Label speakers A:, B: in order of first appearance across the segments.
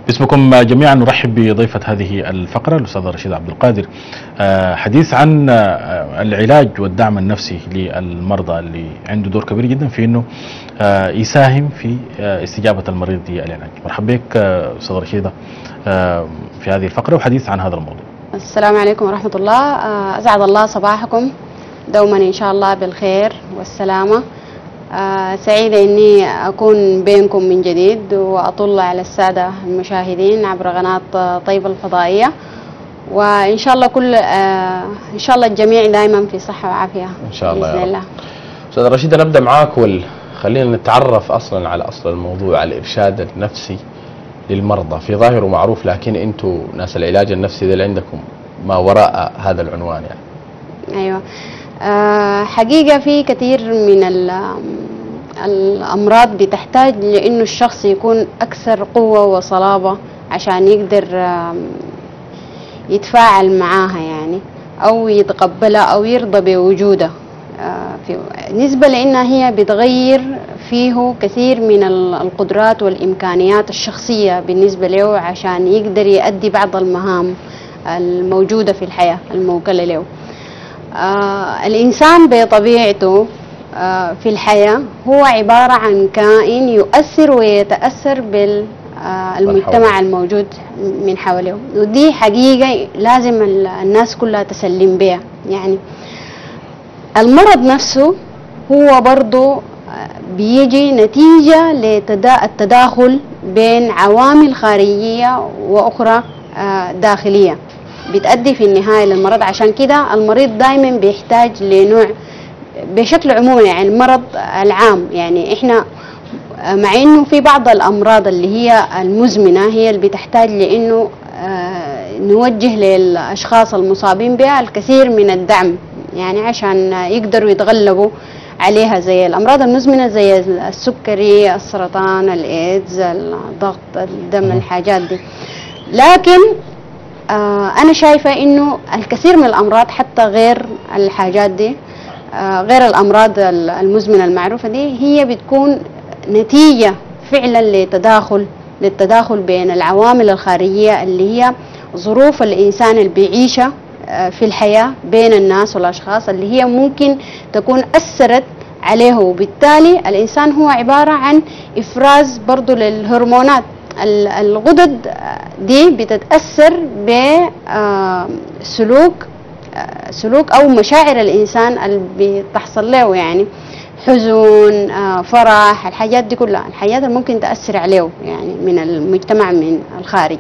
A: باسمكم جميعا نرحب بضيفة هذه الفقرة الأستاذة رشيدة عبد القادر. حديث عن العلاج والدعم النفسي للمرضى اللي عنده دور كبير جدا في انه يساهم في استجابة المريض للعلاج. مرحبا بك أستاذة رشيدة في هذه الفقرة وحديث عن هذا الموضوع.
B: السلام عليكم ورحمة الله. أسعد الله صباحكم دوما إن شاء الله بالخير والسلامة. سعيدة إني أكون بينكم من جديد وأطل على السادة المشاهدين عبر قناة طيبة الفضائية، وإن شاء الله إن شاء الله الجميع دائما في صحة وعافية
C: إن شاء الله
B: بإذن الله.
C: أستاذة رشيدة نبدأ معاك خلينا نتعرف أصلا على أصل الموضوع، على الإرشاد النفسي للمرضى. في ظاهره معروف، لكن أنتم ناس العلاج النفسي اللي عندكم ما وراء هذا العنوان يعني.
B: أيوة، حقيقة في كثير من الأمراض بتحتاج لأنه الشخص يكون أكثر قوة وصلابة عشان يقدر يتفاعل معاها يعني، أو يتقبلها أو يرضى بوجودها. نسبة لأنها هي بتغير فيه كثير من القدرات والإمكانيات الشخصية بالنسبة له عشان يقدر يؤدي بعض المهام الموجودة في الحياة الموكلة له. الإنسان بطبيعته في الحياة هو عبارة عن كائن يؤثر ويتأثر بالمجتمع الموجود من حوله، ودي حقيقة لازم الناس كلها تسلم بها. يعني المرض نفسه هو برضو بيجي نتيجة للتداخل بين عوامل خارجية وأخرى داخلية بتأدي في النهاية للمرض. عشان كده المريض دائما بيحتاج لنوع بشكل عمومي، يعني المرض العام. يعني احنا مع انه في بعض الامراض اللي هي المزمنة هي اللي بتحتاج لانه نوجه للاشخاص المصابين بها الكثير من الدعم يعني عشان يقدروا يتغلبوا عليها، زي الامراض المزمنة زي السكري، السرطان، الايدز، الضغط الدم، الحاجات دي. لكن أنا شايفة إنه الكثير من الأمراض حتى غير الحاجات دي، غير الأمراض المزمنة المعروفة دي، هي بتكون نتيجة فعلا للتداخل بين العوامل الخارجية اللي هي ظروف الإنسان اللي بيعيشها في الحياة بين الناس والأشخاص، اللي هي ممكن تكون أثرت عليه، وبالتالي الإنسان هو عبارة عن إفراز برضو للهرمونات. الغدد دي بتتأثر بسلوك أو مشاعر الإنسان اللي بتحصل له، يعني حزن، فرح، الحاجات دي كلها الحاجات اللي ممكن تأثر عليه يعني من المجتمع من الخارج.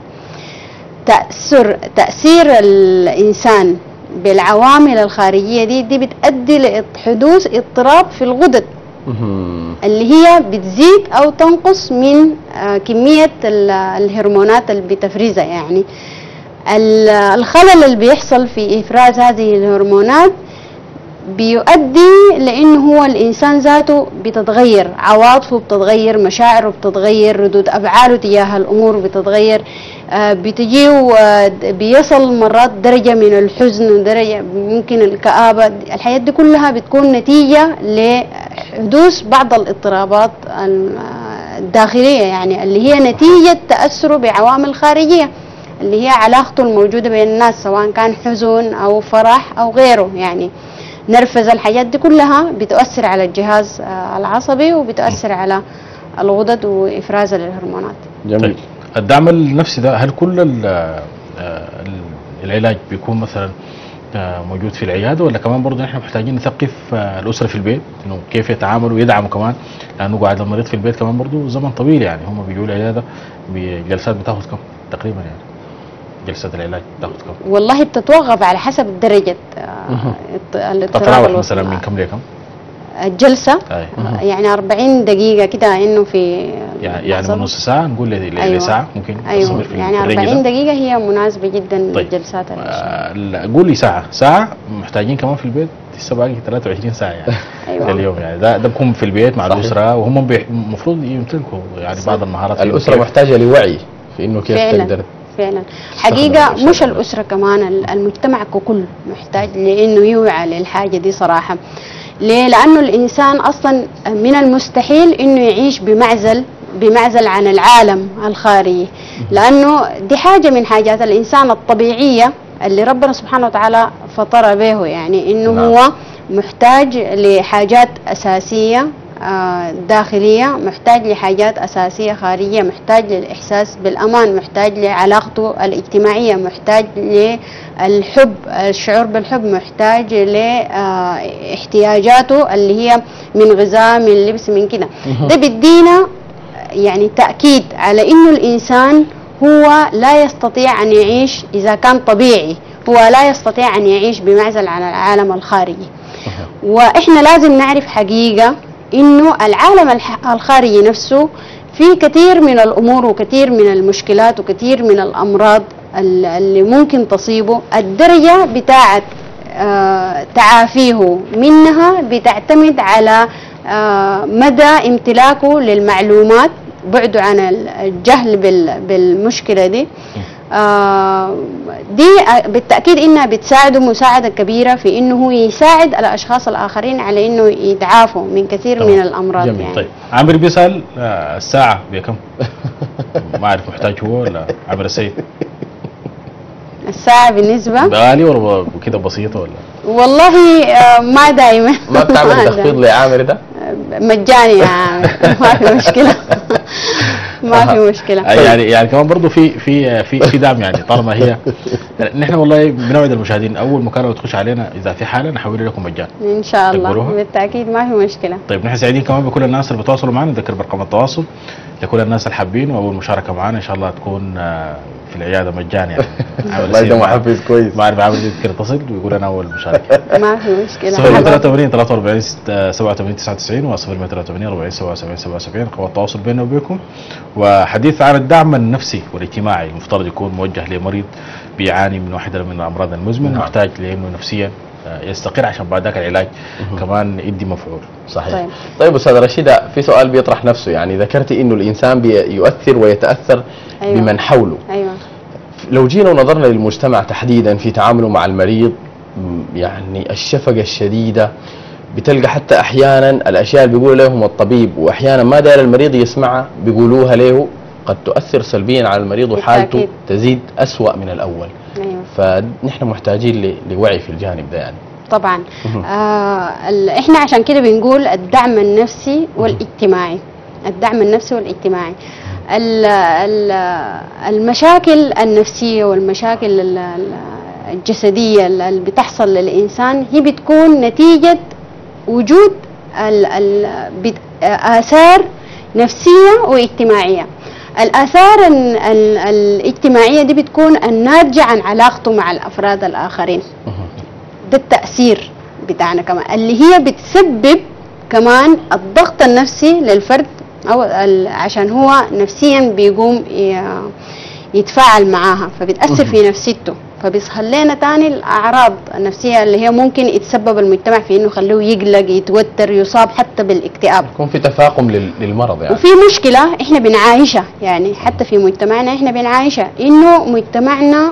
B: تأثير الإنسان بالعوامل الخارجية دي بتؤدي لحدوث اضطراب في الغدد اللي هي بتزيد أو تنقص من كمية الهرمونات اللي بتفرزها. يعني الخلل اللي بيحصل في إفراز هذه الهرمونات بيؤدي لأنه هو الإنسان ذاته بتتغير، عواطفه بتتغير، مشاعره بتتغير، ردود أفعاله تجاه الأمور بتتغير، بتجيه بيصل مرات درجة من الحزن، درجة ممكن الكآبة. الحياة دي كلها بتكون نتيجة لحدوث بعض الاضطرابات الداخلية، يعني اللي هي نتيجة تأثره بعوامل خارجية اللي هي علاقته الموجودة بين الناس، سواء كان حزن أو فرح أو غيره. يعني نرفز، الحاجات دي كلها بتؤثر على الجهاز العصبي وبتؤثر على الغدد وإفراز الهرمونات.
C: جميل.
A: طيب. الدعم النفسي ده هل كل العلاج بيكون مثلا موجود في العيادة، ولا كمان برضه نحن محتاجين نثقف الأسرة في البيت انه كيف يتعاملوا ويدعموا كمان، لأنه قاعد المريض في البيت كمان برضه زمن طويل، يعني هم بيجوا العيادة بجلسات بتاخذ كم تقريبا؟ يعني جلسة العلاج بتاخذ كم؟
B: والله بتتوقف على حسب درجة
A: تتراوح مثلا من كم لكم؟
B: الجلسة يعني 40 دقيقة كده، انه في
A: يعني من نص ساعة نقول لساعة ممكن.
B: ايوه يعني 40 دقيقة هي مناسبة جدا.
A: طيب.
B: للجلسات.
A: قول لي ساعة محتاجين كمان في البيت لسه باقي 23 ساعة يعني.
B: أيوة.
A: اليوم يعني ده بكون في البيت مع الأسرة، وهم المفروض يمتلكوا يعني بعض المهارات.
C: الأسرة محتاجة لوعي في انه كيف تقدر
B: فعلا حقيقة، مش الأسرة كمان، المجتمع ككل محتاج لأنه يوعى للحاجة دي صراحة. ليه؟ لأنه الإنسان أصلا من المستحيل إنه يعيش بمعزل بمعزل عن العالم الخارجي، لأنه دي حاجة من حاجات الإنسان الطبيعية اللي ربنا سبحانه وتعالى فطر به، يعني إنه هو محتاج لحاجات أساسية داخلية، محتاج لحاجات أساسية خارجية، محتاج للإحساس بالأمان، محتاج لعلاقته الاجتماعية، محتاج للحب، الشعور بالحب، محتاج لاحتياجاته اللي هي من غذاء، من لبس، من كده. ده بيدينا يعني تأكيد على إنه الإنسان هو لا يستطيع أن يعيش إذا كان طبيعي، هو لا يستطيع أن يعيش بمعزل عن العالم الخارجي. وإحنا لازم نعرف حقيقة إنه العالم الخارجي نفسه في كثير من الأمور وكثير من المشكلات وكثير من الأمراض اللي ممكن تصيبه. الدرجة بتاعت تعافيه منها بتعتمد على مدى امتلاكه للمعلومات، بعده عن الجهل بالمشكلة دي. دي بالتأكيد إنها بتساعده مساعدة كبيرة في إنه هو يساعد الأشخاص الآخرين على إنه يتعافوا من كثير من الأمراض.
C: جميل.
B: يعني
A: طيب عامر بيسأل الساعة بكم؟ ما أعرف محتاج هو ولا عامر السيد؟
B: الساعة بالنسبة
A: غالي ولا كده بسيطة ولا؟
B: والله ما دائما
C: ما بتعمل تخفيض لعامر ده؟
B: مجاني يا عامر، ما في مشكلة. ما في مشكلة.
A: يعني كمان برضه في دعم، يعني طالما هي نحن والله بنوعد المشاهدين اول مكالمه تخش علينا اذا في حاله نحول لكم مجانا
B: ان شاء الله
A: تقبلوها؟
B: بالتأكيد ما في مشكلة.
A: طيب نحن سعيدين كمان بكل الناس اللي بتواصلوا معنا، نذكر برقم التواصل لكل الناس الحابين، واول مشاركه معنا ان شاء الله تكون في العياده مجانا يعني.
C: والله ده محفز كويس.
A: ما اعرف عامل يذكر يتصل ويقول انا اول مشاركه.
B: ما في مشكلة.
A: 083 43 87 99 و 083 40 77 77 رقم التواصل بيننا وبينكم. وحديث عن الدعم النفسي والاجتماعي المفترض يكون موجه لمريض بيعاني من واحدة من الأمراض المزمنة، محتاج لأنه نفسيا يستقر عشان بعد ذاك العلاج كمان يدي مفعول.
C: صحيح. طيب أستاذ رشيدة، في سؤال بيطرح نفسه، يعني ذكرتي إنه الإنسان بيؤثر ويتأثر بمن حوله.
B: أيوة.
C: لو جينا ونظرنا للمجتمع تحديدا في تعامله مع المريض، يعني الشفقة الشديدة بتلقى حتى أحيانا الأشياء اللي بيقول لهم الطبيب وأحيانا ما دار المريض يسمعها بيقولوها له، قد تؤثر سلبيا على المريض وحالته تزيد أسوأ من الأول.
B: أيوة.
C: فنحن محتاجين لوعي في الجانب ده يعني.
B: طبعا. احنا عشان كده بنقول الدعم النفسي والاجتماعي، الدعم النفسي والاجتماعي. المشاكل النفسية والمشاكل الجسدية اللي بتحصل للإنسان هي بتكون نتيجة وجود آثار نفسية واجتماعية. الآثار الاجتماعية دي بتكون الناتجة عن علاقته مع الأفراد الآخرين. ده التأثير بتاعنا كمان اللي هي بتسبب كمان الضغط النفسي للفرد، أو عشان هو نفسيا بيقوم يتفاعل معاها، فبتأثر في نفسيته، فبيظهر لنا تاني الأعراض النفسية اللي هي ممكن يتسبب المجتمع في إنه خلوه يقلق، يتوتر، يصاب حتى بالاكتئاب.
C: يكون في تفاقم للمرض يعني.
B: وفي مشكلة إحنا بنعايشها، يعني حتى في مجتمعنا إحنا بنعايشها، إنه مجتمعنا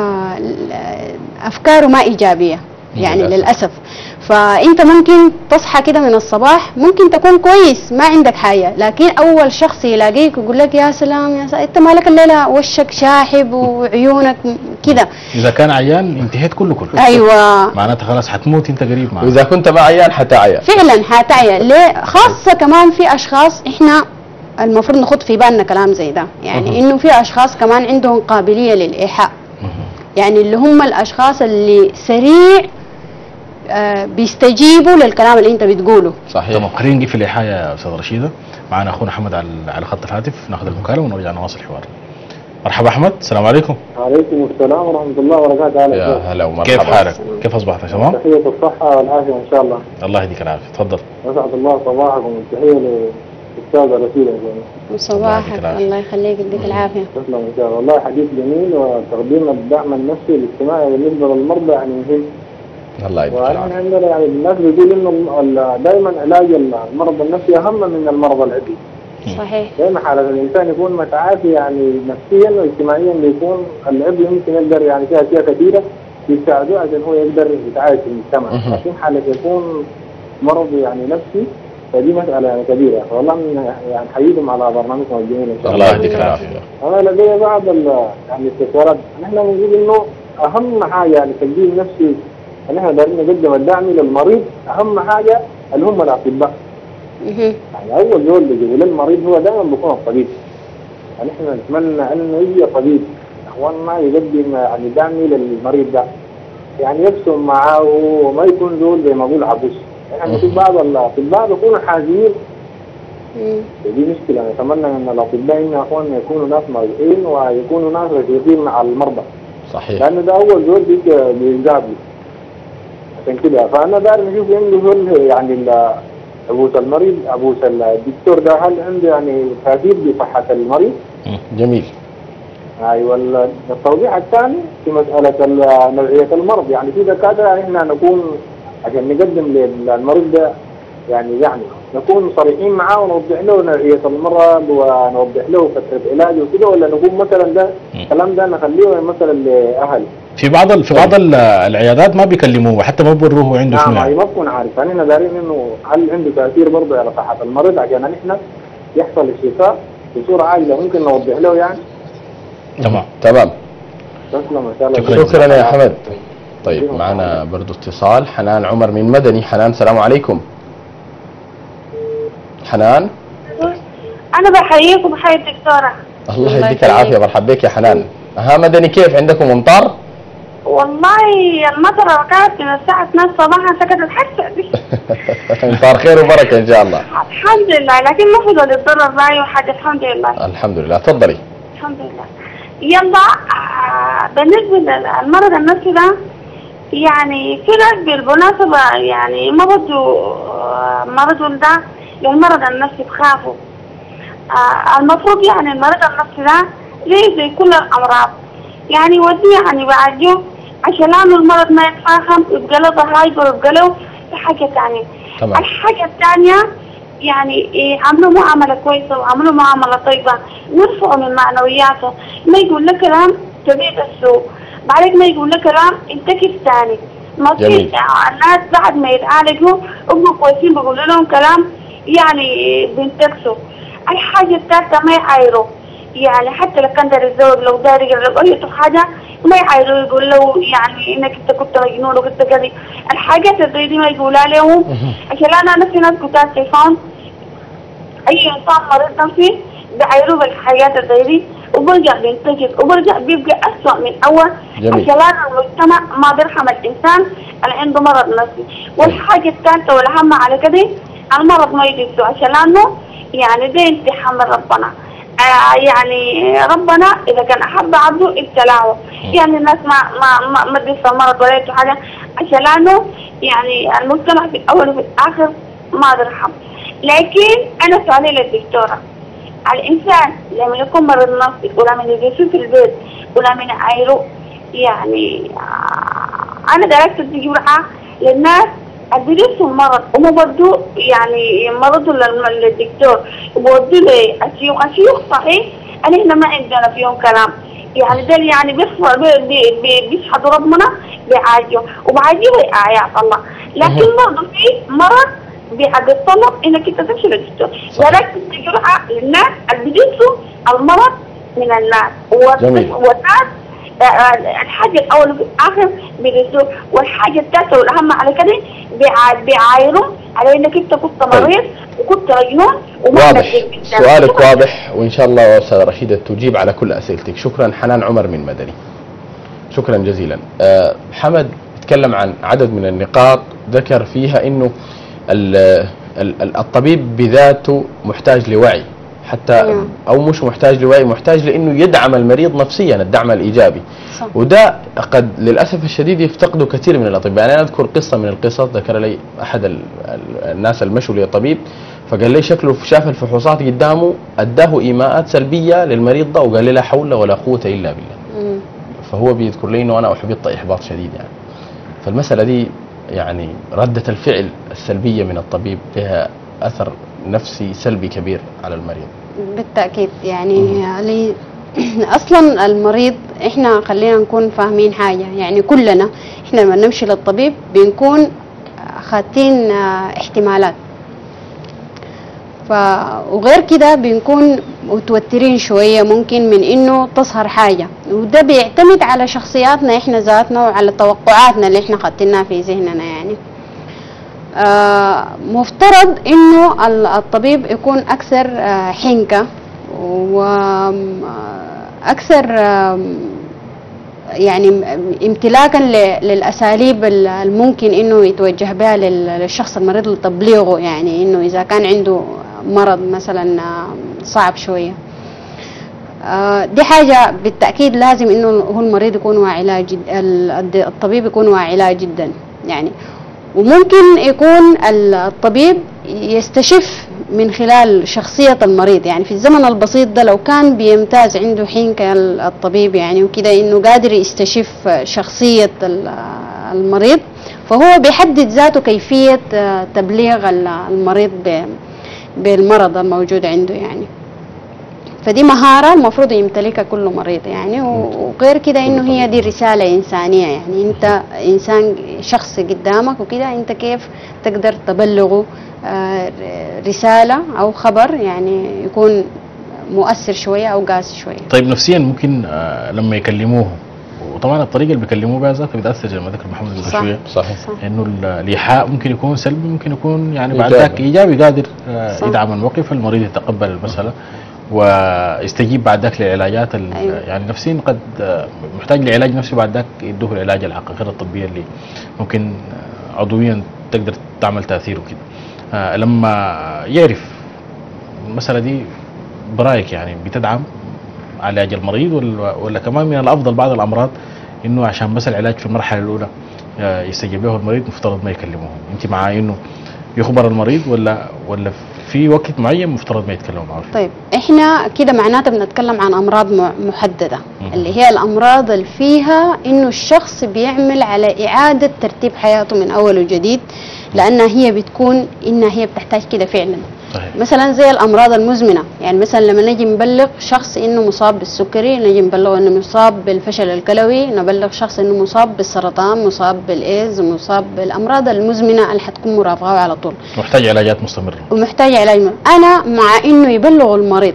B: أفكاره ما إيجابية يعني للأسف. فأنت ممكن تصحى كده من الصباح ممكن تكون كويس ما عندك حاجة، لكن أول شخص يلاقيك يقول لك يا سلام يا سلام أنت مالك الليلة وشك شاحب وعيونك كده.
A: إذا كان عيان انتهيت كله.
B: أيوة
A: معناتها خلاص حتموت أنت قريب معنا.
C: وإذا كنت ما عيان حتعيا
B: فعلا حتعيا. ليه؟ خاصة كمان في أشخاص إحنا المفروض نخط في بالنا كلام زي ده، يعني إنه في أشخاص كمان عندهم قابلية للإيحاء، يعني اللي هم الأشخاص اللي سريع بيستجيبوا للكلام اللي انت بتقوله.
C: صحيح.
A: تمام. خلينا نجي في الإيحاء يا أستاذ رشيدة. معنا أخونا أحمد على خط الهاتف، ناخذ المكالمة ونرجع نواصل الحوار. مرحبا أحمد، السلام عليكم.
D: وعليكم السلام ورحمة الله وبركاته.
C: يا هلا ومرحبا.
A: كيف حالك؟ كيف أصبحت؟ تمام؟
D: تحية الصحة والعافية إن شاء الله.
A: الله يديك العافية، تفضل.
D: أسعد الله صباحكم، والتحية للأستاذ رشيدة.
B: صباحك الله يخليك، يديك العافية.
D: تسلم إن شاء الله. والله حديث جميل، وتقديم الدعم النفسي والاجتماعي بالنسبة للمرضى يعني مهم.
C: الله يديك العافية.
D: وإحنا عندنا يعني الناس بيقول إنه دائما علاج المرض النفسي أهم من المرض العضوي.
B: صحيح.
D: دائما حالة الإنسان يكون متعافي يعني نفسيا واجتماعيا، بيكون العضو يمكن يقدر يعني فيها أشياء كثيرة يساعدوه عشان هو يقدر يتعايش في المجتمع. لكن حالة يكون مرض يعني نفسي فدي مسألة يعني كبيرة، والله يعني حييكم على برنامجكم الجميل إن شاء الله.
A: الله يديك العافية.
D: أنا لدي بعض يعني استفسارات. نحن بنقول إنه أهم حاجة يعني تقديم نفسي إن إحنا دايرين نقدم الدعم للمريض، أهم حاجة اللي هم الأطباء. يعني أول دول بيجيبوا للمريض هو دائما بيكون الطبيب. يعني إحنا نتمنى إنه يجي طبيب إخواننا يقدم يعني دعم للمريض ده، يعني يقسم معاه وما يكون دول زي ما أقول عبوس. يعني في بعض الأطباء بيكونوا حازمين. دي مشكلة. نتمنى ان الاطباء هنا اخواننا يكونوا ناس مريحين ويكونوا ناس رفيقين مع المرضى.
C: صحيح.
D: لان ده اول دور بينجابوا. عشان كده فانا داير نشوف عنده يعني ابوس المريض، ابوس الدكتور ده هل عنده يعني تاثير بصحة المريض؟
C: جميل.
D: ايوه. التوضيح الثاني في مسألة نوعية المرض، يعني في دكاترة يعني احنا نكون عشان نقدم للمريض ده يعني نكون صريحين معاه ونوضح له نوعية المرض ونوضح له فترة علاجه وكده، ولا نقول مثلا ده الكلام ده نخليه مثلا لأهل.
A: في بعض العيادات ما بيكلموه وحتى ما بيوروه عنده شنو.
D: نعم، ما بكون عارف. يعني دارين انه هل عنده تأثير برضه على صحة المريض عشان نحن يحصل الشفاء بصورة عاجلة، ممكن نوضح له يعني.
A: تمام.
D: تسلم ان شاء الله.
C: شكرا يا حمد. طيب معنا برضو اتصال. حنان عمر من مدني. حنان السلام عليكم. حنان
E: أنا بحييك وبحيي الدكتورة.
C: الله يديك العافية. مرحبا بك يا حنان. ها مدني كيف عندكم أمطار؟
E: والله المطر كانت من الساعة 2 صباحا سكتت حتى دي.
C: أمطار خير وبركة إن شاء الله.
E: الحمد لله، لكن ما في ذول الضرر معي وحاجة. الحمد لله.
C: الحمد لله. تفضلي.
E: الحمد لله. يلا بالنسبة للمرض النفسي ده، يعني في ناس بالمناسبة يعني ما بدوا مرضهم ده للمرض النفسي بخافوا. المفروض يعني المرض النفسي ده زي كل الأمراض، يعني يوديه يعني بعالجه عشان لانه المرض ما يتفاهم، يبقى له ضهايبر، يبقى له حاجة ثانية. الحاجة الثانية يعني عملوا معاملة كويسة وعملوا معاملة طيبة، نرفعوا من معنوياته، ما يقول لك كلام تبيد السوء، بعدين ما يقول لك كلام انت كيف ثاني. ما في الناس بعد ما يتعالجوا هم كويسين بيقولوا لهم كلام يعني بينتكسوا. الحاجة الثالثة ما يعايروا، يعني حتى لو كان داري الزوج لو داري يقول له حاجة ما يعايروا، يقول له يعني انك انت كنت مجنون وكنت كذي. الحاجات زي دي ما يقولها لهم عشان انا نفسي ناس كنت شايفاهم اي انسان مريض نفسي بيعايروه بالحاجات زي دي وبرجع بينتكس وبرجع بيبقى اسوء من اول. عشان المجتمع ما بيرحم الانسان اللي عنده مرض نفسي. والحاجة الثالثة والاهم على كده المرض ما يجيبه عشان لانه يعني ده امتحان من ربنا. يعني ربنا اذا كان احب عبده ابتلاه. يعني الناس ما تدفع مرض ولا حاجه عشان لانه يعني المجتمع في الاول وفي الاخر ما بيرحم. لكن انا سؤالي للدكتوره، الانسان لما يكون مريض نفسي ولما يجلسوا في البيت ولما يعايروا، يعني انا درست دي جرعه للناس أدرسوا المرض وما بدو يعني مرضوا للدكتور وبودوا له الشيوخ صحيح أنا هنا ما عندنا فيهم كلام. يعني ده يعني بيشهدوا ربنا بيعالجوا وبعالجوا آيات الله، لكن برضه في مرض بيتطلب إنك أنت تمشي للدكتور. درست الجرعة للناس اللي بيدرسوا المرض من الناس والناس الحاجة الأول وفي الآخر بيدرسوا. والحاجة الثالثة والأهم على كده بيعايروا على إنك أنت كنت مريض وكنت مجنون.
C: واضح سؤالك واضح، وإن شاء الله أستاذة رشيدة تجيب على كل أسئلتك. شكرا حنان عمر من مدني. شكرا جزيلا. حمد تكلم عن عدد من النقاط ذكر فيها إنه الطبيب بذاته محتاج لوعي، حتى او مش محتاج لوعي، محتاج لانه يدعم المريض نفسيا الدعم الايجابي. صح. وده قد للاسف الشديد يفتقده كثير من الاطباء. يعني انا اذكر قصه من القصص ذكر لي احد الناس المشوا لي طبيب، فقال لي شكله شاف الفحوصات قدامه اداه ايماءات سلبيه للمريض ده وقال لي لا حول ولا قوه الا بالله. فهو بيذكر لي انه انا احبط احباط شديد يعني. فالمساله دي يعني ردة الفعل السلبيه من الطبيب لها اثر نفسي سلبي كبير على المريض.
B: بالتأكيد يعني أصلا المريض إحنا خلينا نكون فاهمين حاجة، يعني كلنا إحنا لما نمشي للطبيب بنكون خاتين احتمالات. وغير كده بنكون متوترين شوية ممكن من انه تظهر حاجة، وده بيعتمد على شخصياتنا احنا ذاتنا وعلى توقعاتنا اللي احنا خدتناها في ذهننا يعني. مفترض انه الطبيب يكون اكثر حنكة واكثر يعني امتلاكا للاساليب الممكن انه يتوجه بها للشخص المريض لتبليغه، يعني انه اذا كان عنده مرض مثلا صعب شويه. دي حاجه بالتاكيد لازم انه هو المريض يكون واعي لها جدا، الطبيب يكون واعي لها جدا يعني. وممكن يكون الطبيب يستشف من خلال شخصية المريض، يعني في الزمن البسيط ده لو كان بيمتاز عنده حنكة الطبيب يعني وكده انه قادر يستشف شخصية المريض، فهو بيحدد ذاته كيفية تبليغ المريض بالمرض الموجود عنده يعني. فدي مهارة المفروض يمتلكها كل مريض يعني. وغير كده انه هي دي رسالة انسانية، يعني انت انسان شخص قدامك وكده، انت كيف تقدر تبلغه رسالة او خبر يعني يكون مؤثر شوية او قاسي شوية.
A: طيب نفسيا ممكن لما يكلموه، وطبعا الطريقة اللي بيكلموه بها ذاته بتأثر زي ما ذكر محمد قبل شوية.
C: صحيح.
A: انه الايحاء ممكن يكون سلبي، ممكن يكون يعني بعد ذاك ايجابي، قادر يدعم الموقف، المريض يتقبل المسألة ويستجيب بعد ذاك للعلاجات. أيوة. يعني نفسيا قد محتاج لعلاج نفسي، بعد ذاك يدوه العلاج الحقيقي الطبية اللي ممكن عضويا تقدر تعمل تأثيره كده. لما يعرف المسألة دي برايك يعني بتدعم علاج المريض، ولا كمان من الأفضل بعض الأمراض إنه عشان بس العلاج في المرحلة الأولى يستجيب له المريض مفترض ما يكلموه؟ أنت مع إنه يخبر المريض ولا في وقت معين مفترض ما يتكلموا معه؟
B: طيب احنا كده معناته بنتكلم عن امراض محدده، اللي هي الامراض اللي فيها انه الشخص بيعمل على اعاده ترتيب حياته من اول وجديد، لانها هي بتكون انها هي بتحتاج كده فعلا. صحيح. مثلا زي الامراض المزمنه، يعني مثلا لما نجي نبلغ شخص انه مصاب بالسكري، نجي نبلغ انه مصاب بالفشل الكلوي، نبلغ شخص انه مصاب بالسرطان، مصاب بالايدز، مصاب بالامراض المزمنه اللي حتكون مرافقه على طول،
A: محتاج علاجات مستمره
B: ومحتاج علاج. انا مع انه يبلغوا المريض،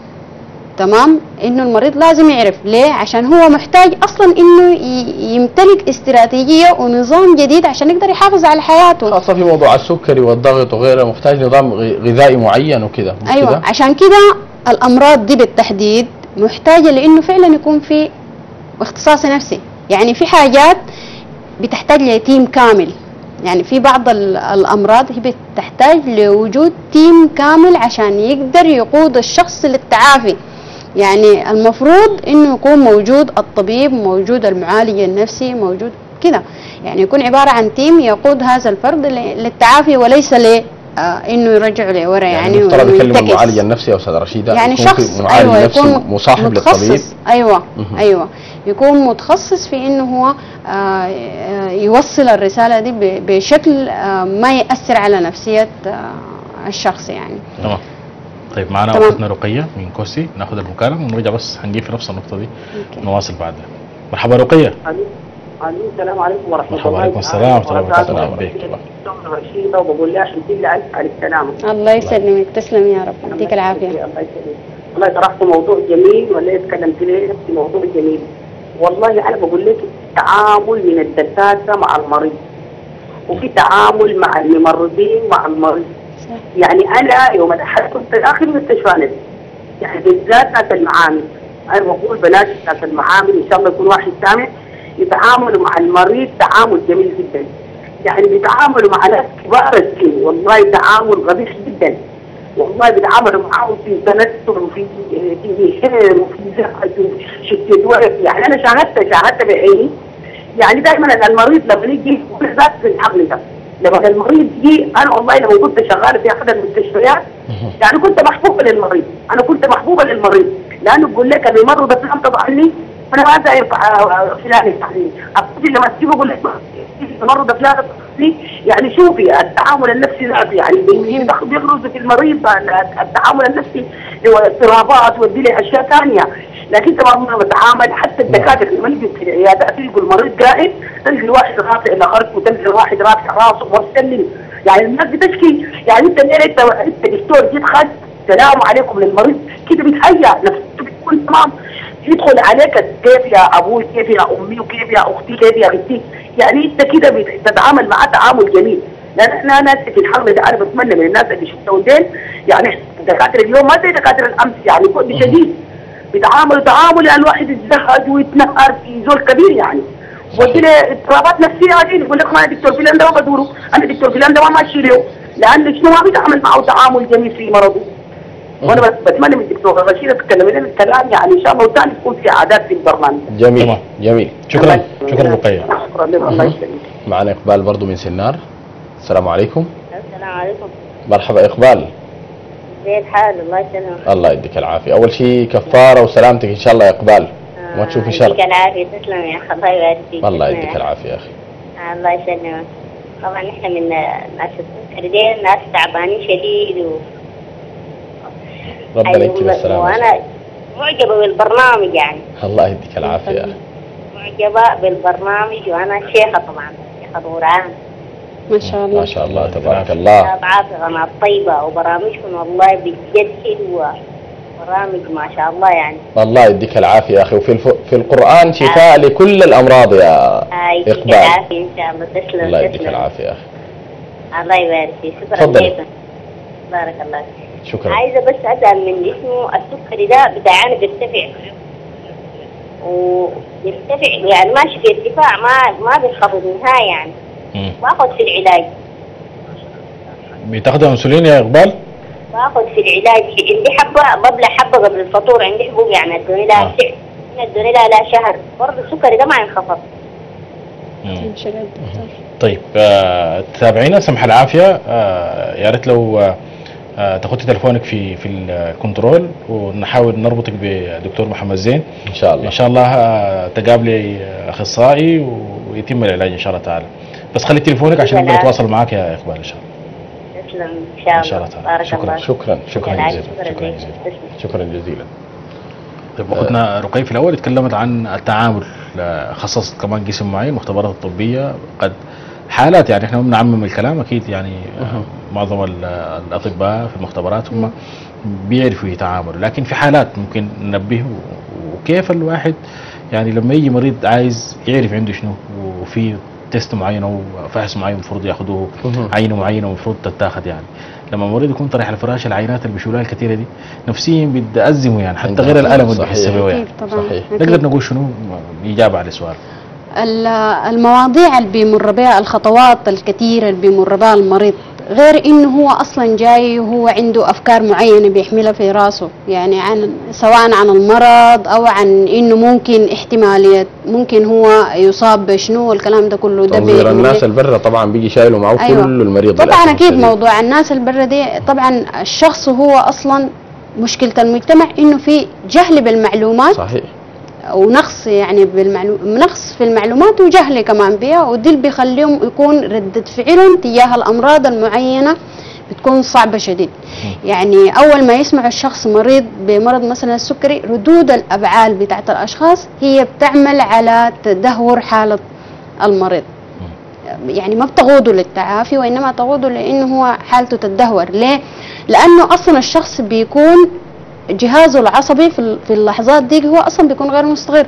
B: تمام، انه المريض لازم يعرف ليه، عشان هو محتاج اصلا انه يمتلك استراتيجيه ونظام جديد عشان يقدر يحافظ على حياته،
C: خاصه في موضوع السكري والضغط وغيره، محتاج نظام غذائي معين وكده.
B: ايوه كده؟ عشان كده الامراض دي بالتحديد محتاجه لانه فعلا يكون في اختصاص نفسي، يعني في حاجات بتحتاج لتيم كامل، يعني في بعض الامراض هي بتحتاج لوجود تيم كامل عشان يقدر يقود الشخص للتعافي. يعني المفروض انه يكون موجود الطبيب، موجود المعالج النفسي، موجود كده، يعني يكون عبارة عن تيم يقود هذا الفرد للتعافي وليس انه يرجعه لورا يعني
C: يفترض يكلم المعالج النفسي يا استاذ رشيدة،
B: يعني
C: يكون
B: شخص
C: معالج نفسي مصاحب للطبيب.
B: ايوه يكون متخصص في انه هو يوصل الرسالة دي بشكل ما يأثر على نفسية الشخص يعني.
A: تمام. طيب معنا اختنا رقية من كوسي، ناخذ المكالمة ونرجع بس هنجيب في نفس النقطة دي. نواصل بعدها. مرحبا رقية.
F: السلام عليكم ورحمة الله.
A: وعليكم السلام ورحمة الله وبركاته. نعم بك.
F: رشيدة وبقول لها الحمد لله على السلامة.
B: الله يسلمك، تسلم يا رب، يديك العافية.
F: الله يسلمك. والله طرحت موضوع جميل ولا تكلمت لي في موضوع جميل. والله أنا بقول لك تعامل من الدكاترة مع المريض، وفي تعامل مع الممرضين مع المريض. يعني أنا يوم الأحد كنت داخل مستشفى، يعني بالذات ناس المعامل، أنا بقول بلاش ناس المعامل، إن شاء الله يكون واحد سامع، يتعاملوا مع المريض تعامل جميل جدا، يعني بيتعاملوا مع ناس كبار السن، والله تعامل قبيح جدا، والله بيتعاملوا معاهم في تنسل وفي هرم وفي زهد وشتت ورق، يعني أنا شاهدت بعيني. يعني دائما المريض لما يجي كل ذات في الحمل ده، لما المريض يجي، انا والله لما كنت شغاله في احد المستشفيات يعني كنت محبوبه للمريض، لانه بقول لك الممرضه فلان تضع لي انا ما ينفع فلان التحليل، ابتدي لما تجيب اقول لك الممرضه فلان تضع لي، يعني شوفي التعامل النفسي ذاته يعني بيغرز في المريض التعامل النفسي، اضطرابات ودي له اشياء ثانيه. لكن طبعا ما بتعامل حتى الدكاتره لما يجوا في العيادات يلقوا المريض قاعد، تلقى الواحد رافع الى خرق وتلقى الواحد رافع راسه ومستلم، يعني الناس بتشكي، يعني انت ليه انت دكتور جيت خد سلام عليكم للمريض كده بتهيأ نفسك بتكون تمام، يدخل عليك كيف يا ابوي، كيف يا امي، وكيف يا اختي، كيف يا بنتي، يعني انت كده بتتعامل معاه تعامل جميل. لان احنا ناس في الحمله دي انا بتمنى من الناس اللي شفتوا دين، يعني دكاتره اليوم ما زي دكاتره الامس، يعني كل شديد بيتعاملوا تعامل يعني الواحد يتزهد ويتنهر في زول كبير يعني. وقلت له اضطرابات نفسيه عادي، يقول لك ما انا دكتور فلان ده ما بدوره، انا دكتور فلان ده ما ماشي له، لان شنو ما بيتعامل معه تعامل جميل في مرضه. وانا بتمنى من الدكتور رشيده تتكلم لنا الكلام يعني ان شاء الله، وثاني تكون في عادات في البرنامج.
C: جميل جميل.
A: شكرا رقية.
F: شكرا لك، الله يسلمك.
C: معنا اقبال برضو من سنار. السلام عليكم.
G: السلام عليكم.
C: مرحبا اقبال.
G: زي الحال، الله يسلمك.
C: الله يديك العافيه. اول شيء كفاره وسلامتك ان شاء الله يا اقبال، وما تشوفي شر.
G: يديك العافيه، تسلم يا اخي، الله يبارك فيك.
C: الله يديك العافيه يا اخي.
G: الله يسلمك. طبعا احنا من ناس السكر دي ناس تعبانين شديد
C: ربنا يديك السلامه.
G: وانا معجبه بالبرنامج يعني.
C: الله يديك العافيه يا اخي.
G: معجبه بالبرنامج، وانا شيخه طبعا، شيخه قرآن.
B: ما شاء الله
C: ما شاء الله تبارك الله.
G: بعافي قناه طيبه، وبرامجكم والله بجد حلوه، برامج ما شاء الله يعني.
C: الله يديك العافيه يا اخي. وفي في القرآن شفاء لكل الامراض يا
G: يديك
C: اقبال.
G: العافيه ان شاء الله. تسلم.
C: الله يديك العافيه يا اخي.
G: الله يبارك فيك. شكرا
C: تفضل.
G: جدا. بارك الله فيك.
C: شكرا.
G: عايزه بس اسال من اسمه السكري ده بتاعنا بيرتفع، وبيرتفع يعني ماشي في ارتفاع، ما بينخفض نهائي يعني. باخذ في العلاج.
A: بتاخد انسولين يا اقبال؟
G: باخذ في العلاج، عندي حبه ببلع حبه قبل الفطور، عندي حبوب يعني ادوني لها ادوني لها شهر، برضه السكري ده ما ينخفض.
A: طيب تتابعينا سمح العافيه. يا ريت لو تاخدي تلفونك في الكنترول، ونحاول نربطك بدكتور محمد زين
C: ان شاء الله.
A: ان شاء الله تقابلي اخصائي ويتم العلاج ان شاء الله تعالى. بس خلي تليفونك عشان نقدر نتواصل معك يا اقبال ان شاء الله.
G: تسلم ان شاء الله.
A: تعالى.
C: شكرا جزيلا. شكرا جزيلا.
A: طيب اختنا رقية في الاول اتكلمت عن التعامل، خصصت كمان قسم معين، المختبرات الطبيه. قد حالات يعني احنا ما بنعمم الكلام اكيد، يعني معظم الاطباء في المختبرات هم بيعرفوا يتعاملوا، لكن في حالات ممكن ننبه. وكيف الواحد يعني لما يجي مريض عايز يعرف عنده شنو، وفي تيست معين او فحص معين المفروض ياخذوه، عينه معينه المفروض تتاخذ. يعني لما المريض يكون طرح الفراش، العينات اللي بيشيلوها الكثيره دي نفسيا بتأزمه، يعني حتى غير الالم اللي بيحس به يعني.
C: صحيح.
A: نقدر نقول شنو اجابه على السؤال؟
B: المواضيع اللي بيمر بها، الخطوات الكثيره اللي بيمر بها المريض، غير انه هو اصلا جاي وهو عنده افكار معينه بيحملها في راسه، يعني سواء عن المرض او عن انه ممكن احتماليه ممكن هو يصاب بشنو، الكلام ده كله ده
C: تنظير الناس البرة طبعا بيجي شايله معه. أيوة. كل المريض
B: طبعا اكيد موضوع الناس البرة دي، طبعا الشخص هو اصلا مشكله المجتمع انه في جهل بالمعلومات.
C: صحيح.
B: ونقص يعني نقص في المعلومات وجهل كمان بها، ودي اللي بيخليهم يكون ردة فعلهم تجاه الأمراض المعينة بتكون صعبة شديد. يعني أول ما يسمع الشخص مريض بمرض مثلا السكري، ردود الأفعال بتاعت الأشخاص هي بتعمل على تدهور حالة المريض. يعني ما بتقوده للتعافي، وإنما تقوده لأنه هو حالته تدهور. ليه؟ لأنه أصلا الشخص بيكون جهازه العصبي في اللحظات دي هو اصلا بيكون غير مستقر،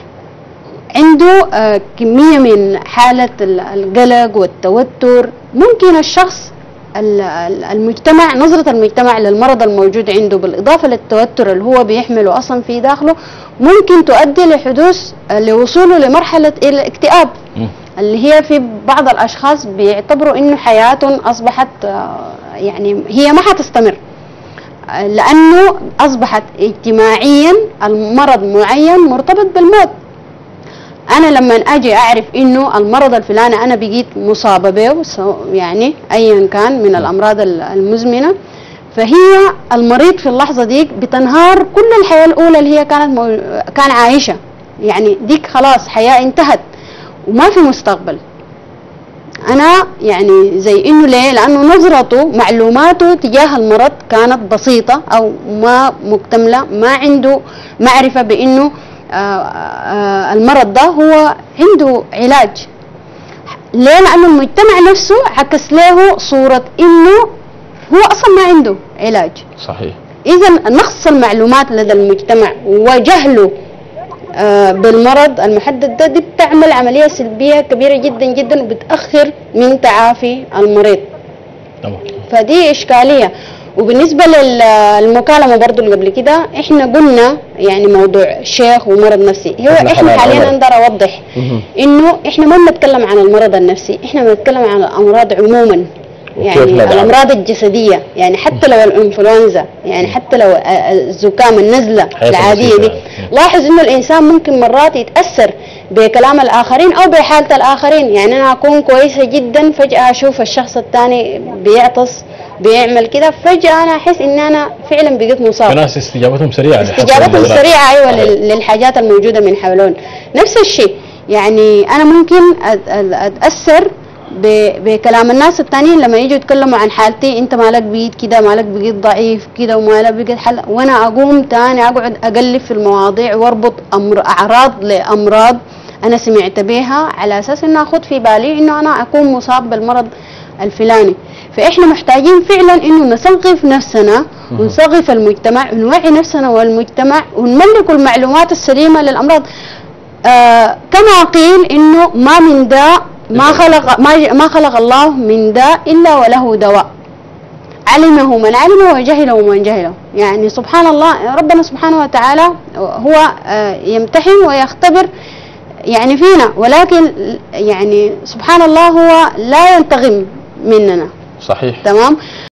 B: عنده كميه من حاله القلق والتوتر. ممكن الشخص المجتمع، نظره المجتمع للمرض الموجود عنده بالاضافه للتوتر اللي هو بيحمله اصلا في داخله، ممكن تؤدي لوصوله لمرحله الاكتئاب، اللي هي في بعض الاشخاص بيعتبروا انه حياتهم اصبحت يعني هي ما حتستمر، لأنه أصبحت اجتماعيا المرض معين مرتبط بالموت. أنا لما أجي أعرف إنه المرض الفلاني أنا بقيت مصابة به، يعني أيا كان من الأمراض المزمنة، فهي المريض في اللحظة دي بتنهار كل الحياة الأولى اللي هي كان عايشة، يعني ديك خلاص حياة انتهت وما في مستقبل. أنا يعني زي إنه ليه؟ لأنه نظرته معلوماته تجاه المرض كانت بسيطة أو ما مكتملة، ما عنده معرفة بإنه المرض ده هو عنده علاج. ليه؟ لأنه المجتمع نفسه عكس له صورة إنه هو أصلا ما عنده علاج.
C: صحيح.
B: إذا نقص المعلومات لدى المجتمع وجهله بالمرض المحدد ده، دي بتعمل عملية سلبية كبيرة جدا جدا وبتأخر من تعافي المريض. فدي إشكالية. وبالنسبة للمكالمة برضو اللي قبل كده، احنا قلنا يعني موضوع شيخ ومرض نفسي، هو احنا حاليا نقدر اوضح انه احنا ما بنتكلم عن المرض النفسي، احنا بنتكلم عن الامراض عموما، يعني الامراض الجسدية، يعني حتى لو الانفلونزا، يعني حتى لو الزكام، النزلة العادية دي. لاحظ انه الانسان ممكن مرات يتأثر بكلام الاخرين او بحالة الاخرين، يعني انا اكون كويسة جدا فجأة اشوف الشخص الثاني بيعطس بيعمل كده، فجأة انا احس ان انا فعلا بقيت مصاب.
A: الناس استجابتهم سريعة،
B: استجابتهم سريعة ايوه للحاجات الموجودة من حولهم. نفس الشيء يعني انا ممكن اتأثر بكلام الناس التانيين لما يجوا يتكلموا عن حالتي، انت مالك بقيت كده، مالك بقيت ضعيف كده، ومالك بقيت حل، وانا اقوم تاني اقعد اقلب في المواضيع واربط اعراض لامراض انا سمعت بيها على اساس ان اخذ في بالي انه انا اكون مصاب بالمرض الفلاني. فاحنا محتاجين فعلا انه نثقف نفسنا ونثقف المجتمع ونوعي نفسنا والمجتمع ونملك المعلومات السليمة للامراض. كما قيل انه ما من داء ما خلق الله من داء إلا وله دواء، علمه من علمه وجهله من جهله. يعني سبحان الله، ربنا سبحانه وتعالى هو يمتحن ويختبر يعني فينا، ولكن يعني سبحان الله هو لا ينتقم مننا.
C: صحيح.
B: تمام.